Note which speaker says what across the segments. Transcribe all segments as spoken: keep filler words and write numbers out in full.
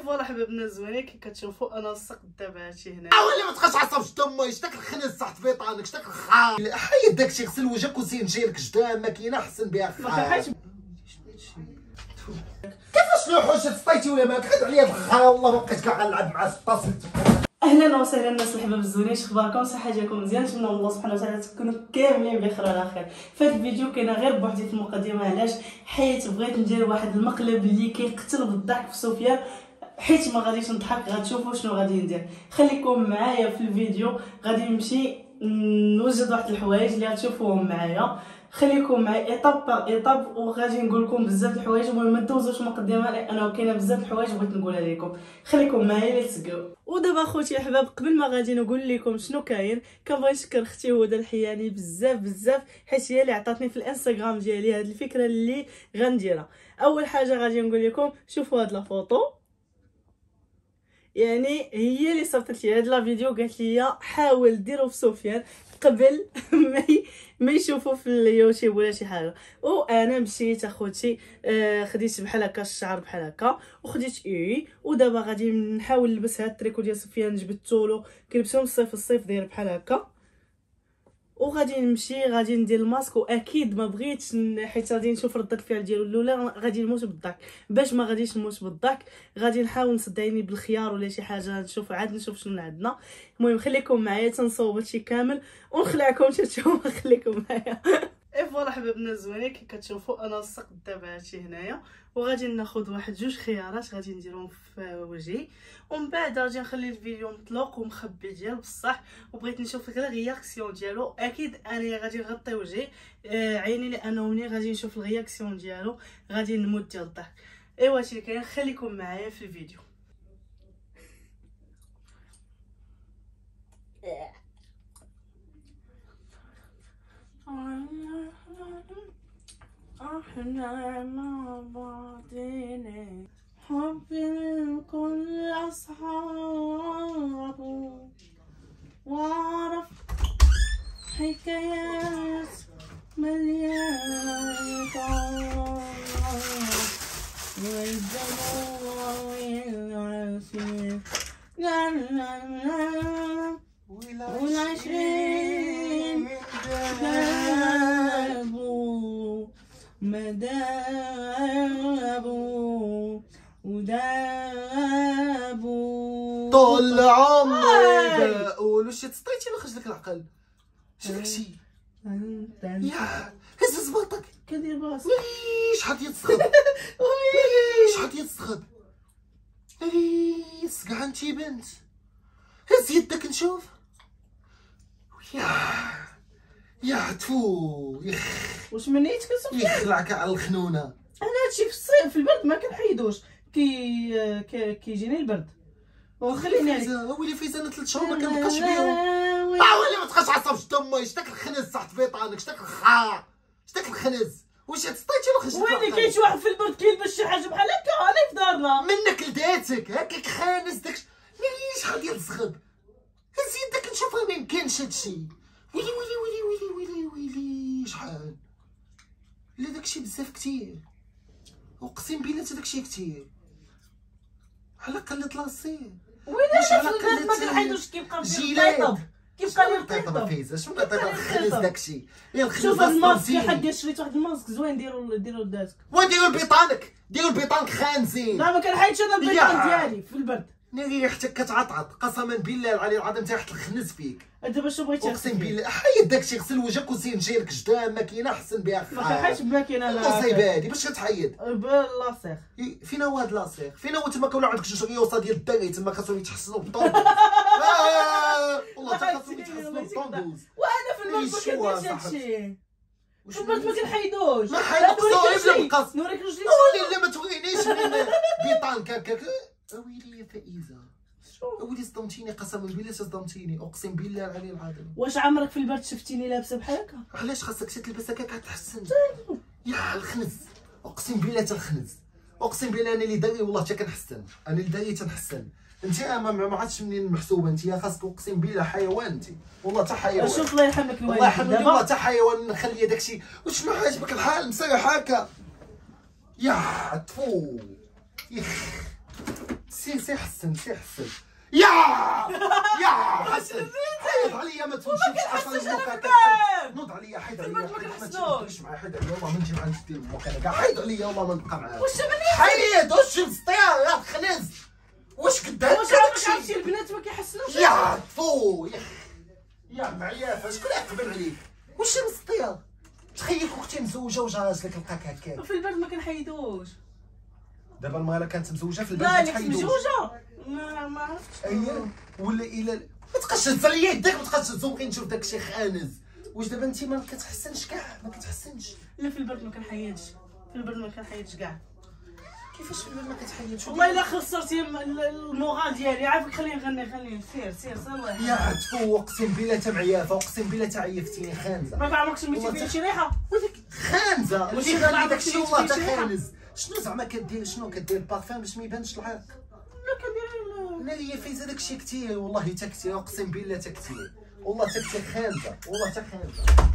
Speaker 1: فوالا حبابنا الزوينين كي كتشوفوا انا لصقت دابا هادشي هنا.
Speaker 2: ولا ما تبقاش عصب دمي شتاك الخنز تحت بيطانك شتاك الخا حيد داكشي غسل وجهك وزين جايلك جدام ماكينه احسن بها خا. كيفاش الوحوش تسطيتي ولا ما كحد عليا الخا والله ما بقيت كاع نلعب مع الطاس.
Speaker 1: اهلا وسهلا الناس الحباب الزوينين، شخباركم؟ صحه ديالكم مزيان؟ نتمنى الله سبحانه وتعالى تكونوا كاملين بخير على خير. في هذا الفيديو كاينه غير بوحدي في المقدمه، علاش؟ حيت بغيت ندير واحد المقلب اللي كيقتل بالضحك في سفيان، حيت ما غاديش نضحك، غتشوفوا شنو غادي ندير. خليكم معايا في الفيديو، غادي نمشي نوجد واحد الحوايج اللي غتشوفوهم معايا. خليكم معايا ايطاب باغ ايطاب وغادي نقول لكم بزاف الحوايج. المهم ما دوزوش مقدمه لانه كاينه بزاف الحوايج بغيت نقولها لكم. خليكم معايا لتسقوا. ودابا خوتي احباب، قبل ما غادي نقول لكم شنو كاين، كنبغي نشكر اختي هدى الحياني بزاف بزاف، حيت هي اللي عطاتني في الانستغرام ديالي هذه الفكره اللي غنديرها. اول حاجه غادي نقول لكم شوفوا هاد لا فوطو، يعني هي اللي صيفطت لي هاد لا فيديو، قالت لي حاول ديرو في سفيان قبل ما ما يشوفوا في اليوتيوب ولا شي حاجه. وانا مشيت اخوتي آه خديت بحال هكا الشعر بحال هكا وخديت اي، ودابا غادي نحاول نلبس هاد التريكو ديال سفيان، جبدتولو كيلبسوهم الصيف الصيف داير بحال هكا، وغادي نمشي غادي ندير الماسك. واكيد ما بغيتش حيت غادي نشوف رده الفعل ديالو الاولى غادي نموت بالضحك. باش ما غاديش نموت بالضحك غادي نحاول نسد عيني بالخيار ولا شي حاجه، نشوف عاد نشوف شنو عندنا. المهم خليكم معايا تنصوب هادشي كامل ونخلعكم تشوفوا. خليكم معايا. اي فوالا حبابنا الزوينين، كي كتشوفوا انا لصقت دابا هادشي هنايا، وغادي ناخذ واحد جوج خيارات غادي نديرهم في وجهي، ومن بعد غادي نخلي الفيديو مطلوق ومخبي ديال بصح، وبغيت نشوف غير الرياكسيون ديالو. اكيد انا غادي نغطي وجهي آه عيني، لانه ملي غادي نشوف الرياكسيون ديالو غادي نموت ديال الضحك. ايوا هادشي اللي كاين، خليكم معايا في الفيديو. احنا مع بعضنا حب الكل اصحابه، واعرف حكايات مليانة والدموع والعسير والعشرين دابوا مدابوا ودابوا
Speaker 2: طول عمري بقول واش تسطيتي ولا خرج لك العقل؟ شداكشي يا هز زباطك
Speaker 1: كدير براسك.
Speaker 2: وي شحال ديال الصخب، وي شحال ديال الصخب، وي سكع انتي بنت، هز يدك نشوف. يا يا تفو يخ
Speaker 1: واش منيت كسفيان
Speaker 2: يخلعك على الخنونه.
Speaker 1: انا هادشي في الصيف في البرد ما كنحيدوش، كي كيجيني البرد وخليني
Speaker 2: فايزه. ويلي فايزه انا ثلاث شهور ما كنبقاش بيهم. اه ويلي ما تبقاش عصب دمي شتاك الخنز تحت بيطانك شتاك الخا شتاك الخنز. واش تسطيتي ولا خرجتي؟
Speaker 1: ويلي كاين شي واحد في البرد كيلبس شي حاجه بحال هكا انا في دارنا
Speaker 2: منك لداتك هكاك خانز داكشي. ويلي شحال ديال الزغب، هز يدك نشوفها. ما يمكنش هادشي. ويلي ويلي ويلي ويلي ويلي ويلي شحال لا داكشي بزاف كتير، اقسم بالله تا داكشي كتير. على قلت لاصي
Speaker 1: ويلي على قلت ما كنحيدوش كيبقى الطيطب كيبقى لي الطيطب.
Speaker 2: فايزه شنو الطيطب الخنز داكشي؟ يا الخنز
Speaker 1: شوف الماسك حق شريت واحد الماسك زوين، ديروا ديروا لذاتك
Speaker 2: وديروا لبيطانك، ديروا لبيطانك خانزين.
Speaker 1: لا ما كنحيدش انا البيطان ديالي في البرد.
Speaker 2: ناري ريحتك كتعطعط قسما بالله العلي العظيم تحت الخنز فيك.
Speaker 1: دابا شنو بغيتي؟
Speaker 2: اقسم بالله حيد داكشي غسل وجهك وزين جايلك جدام ماكينه احسن بها خا.
Speaker 1: ما كنحيدش بماكينه انا
Speaker 2: المصيبه هادي باش كتحيد
Speaker 1: باللاصيغ.
Speaker 2: فين هو هاد لاصيغ؟ فين هو تما كانوا عندك جوج ريوصه ديال الدري تما خاصهم يتحسنوا بالطوندوز. والله تا خاصهم يتحسنوا بالطوندوز.
Speaker 1: وانا في البرد ما كنديرش هادشي، في البرد ما كنحيدوش.
Speaker 2: ما حيدك صايب بالقص.
Speaker 1: نوريك رجلي.
Speaker 2: ويلي لا ما تورينيش من بيطانك هكاك. ويلي يا فائزه ويلي صدمتيني قسما بالله صدمتيني اقسم بالله العلي العظيم.
Speaker 1: واش عمرك في البرد شفتيني لابسه بحال هكا؟
Speaker 2: علاش خاصك تلبس هكاك كتحسن؟ يا الخنز اقسم بالله تنخنز، اقسم بالله انا اللي داري والله حتى كنحسن، انا اللي داري تنحسن. انت ما ما عرفتش منين محسوبه انت، خاصك اقسم بالله حيوان انت والله تا حيوان.
Speaker 1: شوف الله يرحم لك الوالد
Speaker 2: الله يرحمك والله تا حيوان. نخلي داكشي وشنو عاجبك الحال مسرح هكا؟ يا تفو يخ سي سي حسن سي حسن يا يا حسن حيد عليا ما تمشيش اصلا الموكا نوض عليا حيد عليا ما تهضرش معايا حيد عليا والله ما نجي مع ندير الموكا انا كاع حيد عليا والله ما نبقى معاك.
Speaker 1: واش
Speaker 2: حيد واش مسطير يا خنز واش كداب
Speaker 1: واش عرفتي البنات ما كيحسنوش
Speaker 2: يا طفو يا يا معيافه شكون يقبل عليك واش مسطير تخيل اختي مزوجه وجارتك لقاك هكاك
Speaker 1: في البرد ما كنحيدوش.
Speaker 2: دابا المراه كانت مزوجه في البلد
Speaker 1: لا
Speaker 2: ما تحيدوش
Speaker 1: مزوجه ما ما عرفتش
Speaker 2: اييه ولا الى ما تبقاش تهز عليا يدك ما تبقاش تهزو بغي نشوف داكشي خانز. واش دابا انت ما كتحسنش كاع ما كتحسنش؟
Speaker 1: لا في البرد ما كنحيدش في البرد ما كنحيدش كاع.
Speaker 2: كيفاش في البلد ما كتحيدش؟
Speaker 1: والله الا خسرتي المورال ديالي عافاك خليني نغني خليني سير سير سير الله
Speaker 2: يا عتفو اقسم بالله تا معيافه اقسم بالله تا عيفتيني خانزه.
Speaker 1: ما عمرك سميتي فيا شي ريحه
Speaker 2: ولك خانزه واش
Speaker 1: ولكن
Speaker 2: خلي
Speaker 1: عمرك
Speaker 2: داكشي
Speaker 1: سميتي
Speaker 2: والله
Speaker 1: فيا
Speaker 2: تا
Speaker 1: شي ريحة؟
Speaker 2: خانز. شنو زعما كدير شنو كدير البارفان باش ما يبانش العرق؟
Speaker 1: لا كندير
Speaker 2: انا ليا فايزه داكشي كثير والله تا كثير اقسم بالله تا كثير والله تا كثير خانزه والله تا خانزه.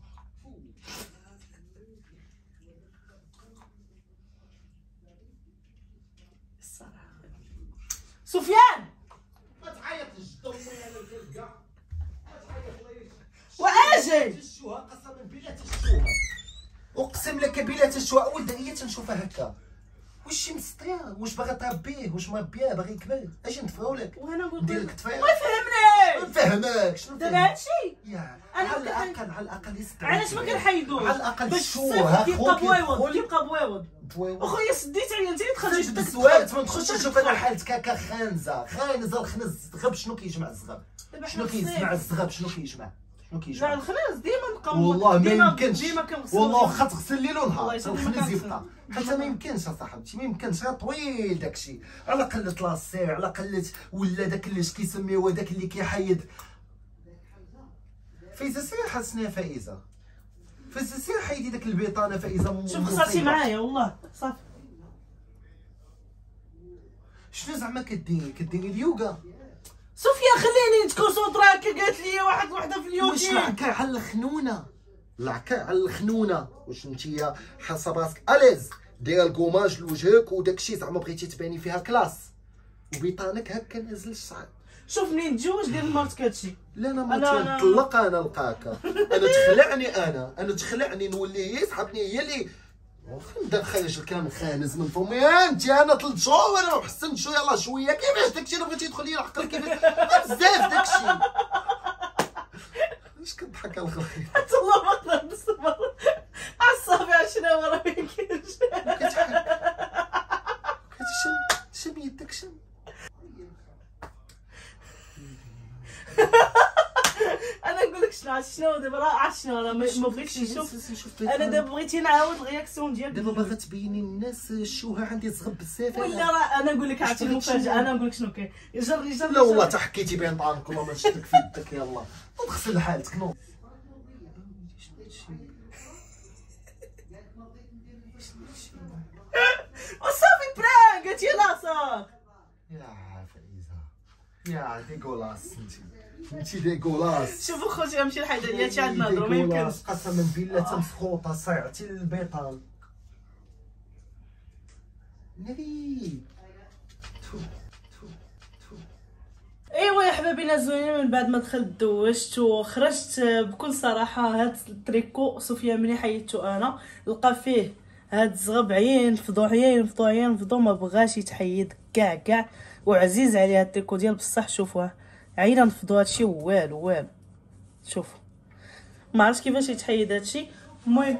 Speaker 1: سفيان
Speaker 2: ما تعيطش دمي انا الكل كاع ما تعيطليش
Speaker 1: واجي
Speaker 2: تشوها قسما بالله تشوها اقسم لك بالله تشوها ولد هي تنشوفها هكا. واش شي مسطير واش باغي تربيه واش مربيه باغي يكبر اجي ندفعو لك
Speaker 1: وانا نقول
Speaker 2: ندير لك تفاير
Speaker 1: ما فهمنيش
Speaker 2: ما نفهمك شنو
Speaker 1: دابا هادشي
Speaker 2: يا
Speaker 1: أنا
Speaker 2: على
Speaker 1: كنت-
Speaker 2: الاقل على الاقل يستر
Speaker 1: علاش ما كنحيدوش
Speaker 2: على الاقل
Speaker 1: باش
Speaker 2: شوها
Speaker 1: الصيف كيبقى بويوض كيبقى بويوض. اخويا سديت عليا انت اللي دخلتي
Speaker 2: بالزواج ما تخش تشوف انا حالتك هكا خانزه خانزه الخنز الزغب شنو كيجمع الزغب شنو كيجمع الزغب شنو كيجمع شنو
Speaker 1: لا
Speaker 2: كيجمع
Speaker 1: الخناز ديما نبقاو
Speaker 2: والله ما
Speaker 1: ديما
Speaker 2: يمكنش
Speaker 1: ديما كنغسلو
Speaker 2: والله واخا تغسل ليل ونهار
Speaker 1: والله يسلمك ما
Speaker 2: الخنز
Speaker 1: كنغسل.
Speaker 2: يبقى حتى ما يمكنش اصاحبتي ما يمكنش راه طويل داكشي على قلة لاصير على قلة ولا داك اللي كيسميوه داك اللي كيحيد. فايزه سير حسنها فايزه فايزه سير حيدي داك البيطانه فايزه.
Speaker 1: شوف خسرتي معايا والله صافي.
Speaker 2: شنو زعما كديري كديري اليوغا؟
Speaker 1: سفيان خليني نتكونسونطرا هكا قالت لي واحد وحده في
Speaker 2: واش
Speaker 1: اليوتيوب.
Speaker 2: العكا على الخنونه العكا على الخنونه واش نتيا حاسه براسك اليز دير الكوماج لوجهك وداكشي زعما بغيتي تباني فيها كلاس وبيطانك هكا نازل الشعر.
Speaker 1: شوف منين نتزوج دير لمرتك هادشي.
Speaker 2: لا انا ما
Speaker 1: أنا- أنا-
Speaker 2: تنطلق انا نلقاك انا تخلعني انا انا تخلعني نولي يسحبني هي اللي واخا نبدا نخرج الكلام خانز من فمي انت انا ثلاث شهور وانا حسنت شويه يلاه شويه كيفاش داكشي اللي بغيتي تدخل لي العقل كيفاش بزاف داكشي. اش كتضحك على الخير
Speaker 1: حتى الله ما نقدر نصبر على الصافي شنو هو راه ما يمكنش.
Speaker 2: كتشم شم يدك شم
Speaker 1: انا نقول لك شنو عرفت شنو دابا راه عرفت شنو راه ما ما بغيتش نشوف. انا دابا بغيتي نعاود الرياكسيون ديالك
Speaker 2: دابا باغا تبيني للناس الشوهه عندي صغب بزاف.
Speaker 1: ولا راه انا نقول لك عرفتي المفاجاه انا نقول لك شنو كاين جري جري.
Speaker 2: لا والله تا حكيتي بين طعنك والله ما شفتك في يدك يلاه وغسل حالتك نوض.
Speaker 1: وصافي برانك قالت يلا صافي.
Speaker 2: يا فايزه يا ديغولاس انتي انتي ديغولاس.
Speaker 1: شوفوا خوتي نمشي لحد ديالتي عاد نهضروا ما يمكنش.
Speaker 2: قسما بالله تمسخوطه صيعتي للبيطان ناري. تو تو تو
Speaker 1: ايوا يا حبابينا زوينين من بعد ما دخلت دوشت وخرجت بكل صراحه. هاد التريكو سفيان ملي حيدتو انا لقى فيه هاد الزغب عيين فضو عيين فضو عيين فضو ما بغاش يتحيد كاع كاع وعزيز عليه هاد التريكو ديال بصح. شوفوه عينا نفضو هادشي والو والو. شوفوا ما عرفتش كيفاش يتحيد هادشي. المهم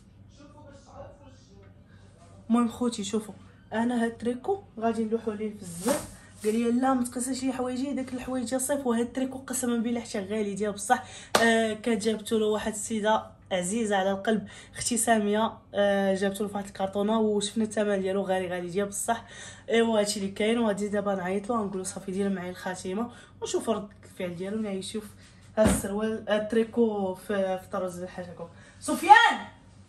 Speaker 1: المهم خوتي شوفوا انا هاد التريكو غادي نلوحو ليه في الزر. قال لي لا ما تقيسيش لي حوايجي داك الحوايج صيف. وهاد التريكو قسما بالله حتى غالي ديال بصح. آه كانت جابتو له واحد السيده عزيزه على القلب اختي ساميه. آه جابتو له فواحد الكارطونه وشفنا الثمن ديالو غالي غالي ديال بصح. ايوا هادشي اللي كاين وغادي دابا نعيط له نقول له صافي دير معايا الخاتمه ونشوف رد الفعل ديالو ملي يشوف هاد السروال هاد التريكو في في طروز الحاجه. سفيان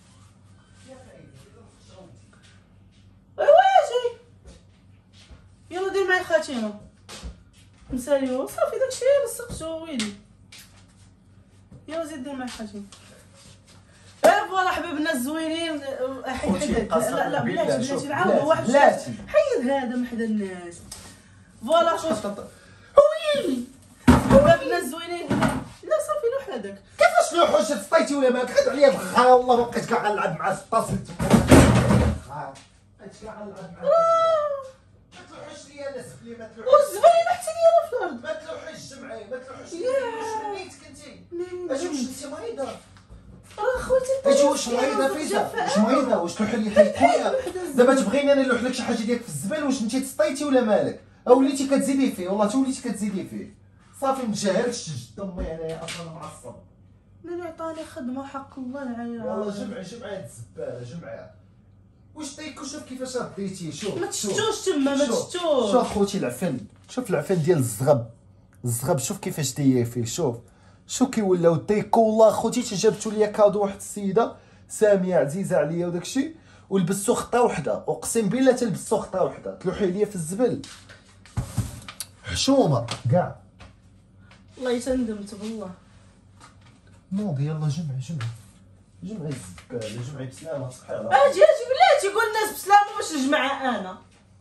Speaker 1: ايوا اجي يلا دير معايا الخاتمه مساليو صافي داكشي لصقتو ويلي. يلا زيد دير معايا الخاتمه. ايه فوالا حبابنا الزوينين. حيد حيد لا لا بلاتي بلاتي نعاودو واحد حيد هذا من حدا الناس. فوالا خوتي
Speaker 2: ويلي
Speaker 1: حبابنا الزوينين. لا صافي لوح هذاك.
Speaker 2: كيفاش لوح واش سطيتي ولا ما خد عليا بخا والله ما بقيت كاع غنلعب مع الطاسل تما بقيت كاع غنلعب مع ما تلوحش ليا انا سفلي ما تلوحش
Speaker 1: والزباينه حتى هي في الارض.
Speaker 2: ما تلوحيش جمعي ما تلوحش واش نيتك انت اجي واش انت مريضه
Speaker 1: راه خوتي
Speaker 2: اجي واش مريضه فيتا واش مريضه واش تلوحي لي حيت خويا دابا تبغيني انا نلوح لك شي حاجه ديالك في الزبال واش انت تسطيتي ولا مالك او وليتي كتزيدي فيه والله حتى وليتي كتزيدي فيه صافي ما تجاهلش تجد امي انايا اصلا معصب
Speaker 1: اللي عطاني خدمه حق الله العلي
Speaker 2: والله جمعي جمعي هاد الزباله جمعيها واش طيك وشوف كيفاش رديتي شوف
Speaker 1: ما تشتوش تما ما
Speaker 2: شوف.
Speaker 1: تشتوش.
Speaker 2: شوف خوتي العفن شوف العفن ديال الزغب الزغب شوف كيفاش داير فيه شوف شو كيولاو طيكو والله خوتي جابتو ليا كادو واحد السيده ساميه عزيزه عليا وداكشي ولبستو خطه وحده اقسم بالله تلبستو خطه وحده تلوحي ليا في الزبل حشومه كاع
Speaker 1: والله تندمت بالله.
Speaker 2: نوض يلا جمعي جمعي جمعي الزباله جمعي بسلامه صحي على
Speaker 1: اجي اجي بلاتي قول الناس بسلامه باش نجمعها انا.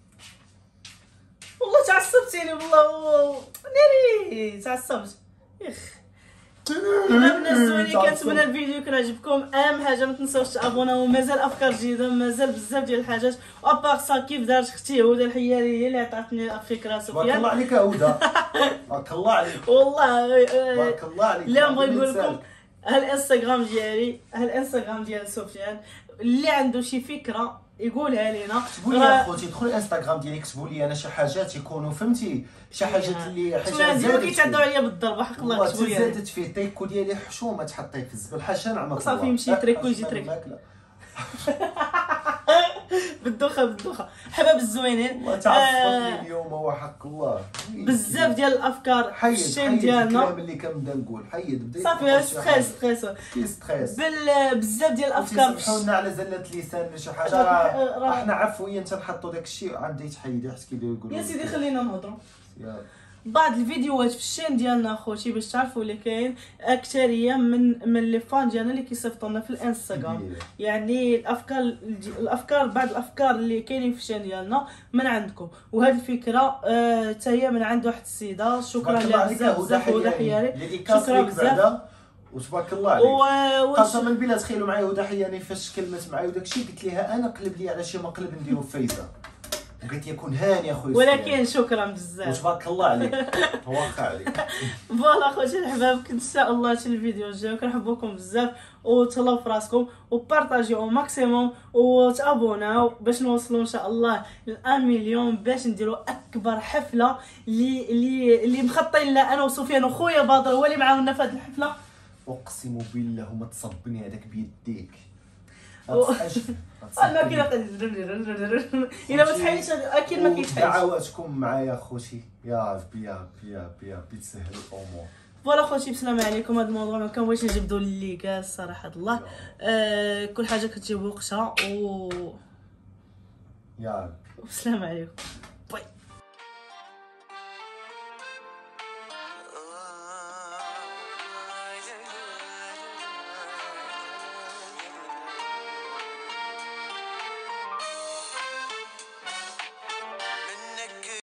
Speaker 1: والله تعصبتيني والله ناري تعصبت يخ. حبابنا الزوينين كنتمنى الفيديو كان عجبكم. اهم حاجه ما تنساوش تابوناو مازال افكار جديده مازال بزاف ديال الحاجات وابار سا كيف دارت اختي هدى الحياري هي اللي عطاتني الفكره سفيان.
Speaker 2: بارك الله عليك يا هدى بارك الله عليك
Speaker 1: والله
Speaker 2: بارك الله عليك.
Speaker 1: لا بغي نقول لكم هالانستغرام ديالي هالانستغرام ديال سفيان اللي عنده شي فكره يقولها لينا.
Speaker 2: كتبوا لي يا خوتي دخلوا الانستغرام ديالي كتبوا لي انا شي حاجات يكونوا فهمتي شي حاجات اللي حاجه
Speaker 1: ديما كيتعدوا عليا بالضرب حق الله كتبوا لي
Speaker 2: زادت فيه تيكو ديالي حشومه تحطيه في الزبل حاشا نعمه
Speaker 1: صافي يمشي تريكو يجي تريكو بالدوخه بالدوخه. حباب الزوينين
Speaker 2: والله تعصبتني اليوم هو حق الله
Speaker 1: بزاف ديال الافكار
Speaker 2: حيد
Speaker 1: الشين
Speaker 2: حيد
Speaker 1: ديالنا
Speaker 2: الكلام اللي كنبدا نقول حيد بدا
Speaker 1: صافي ستريس ستريس
Speaker 2: كي ستريس
Speaker 1: بزاف ديال الافكار
Speaker 2: سامحونا على زله لسان ولا شي حاجه
Speaker 1: راه- راه-
Speaker 2: احنا عفويا تنحطوا داك الشيء عندي تحيدي حيت كيبداو يقولوا
Speaker 1: يا سيدي خلينا نهضروا.
Speaker 2: يلا.
Speaker 1: بعض الفيديوهات في الشين ديالنا اخوتي باش تعرفوا اللي كاين اكثريه من من لي فان ديالنا اللي كيصيفطوا لنا في الانستغرام. يعني الافكار الافكار بعض الافكار اللي كاينين في الشين ديالنا من عندكم وهذه الفكره حتى هي من عند واحد السيده شكرا لها بزاف بزاف هدى حياري شكرا بزاف
Speaker 2: وتبارك الله عليك.
Speaker 1: و
Speaker 2: قسما بالله تخيلوا معايا هدى حياني فاش كلمت معايا وداكشي قلت لها انا قلب لي على شي مقلب نديرو في فايزه وقلت يكون هاني اخويا
Speaker 1: ولكن شكرا بزاف
Speaker 2: وتبارك الله عليك واخا عليك.
Speaker 1: فوالا خوتي الحباب كنت ان شاء الله شي الفيديو الجاي كنحبوكم بزاف وتهلاو في راسكم وبارطاجيو ماكسيموم وتابوناو باش نوصلوا ان شاء الله ل واحد مليون باش نديروا اكبر حفله اللي اللي اللي مخططين لها انا وسفيان وخويا بدر هو اللي معاونا في هذه الحفله.
Speaker 2: اقسم بالله ما تصبني هذاك بيديك
Speaker 1: انا كده الا ما تحيدش اكيد ما كيتحيدش.
Speaker 2: دعواتكم معايا خوتي يا ربي يا ربي يا ربي يا ربي تسهل الامور.
Speaker 1: فوالا خوتي بسلام عليكم. هذا الموضوع ما كنبغيش نجبدوا للكاس صراحه الله. آه كل حاجه كتجيب وقتها و
Speaker 2: يا ربي
Speaker 1: بسلام عليكم.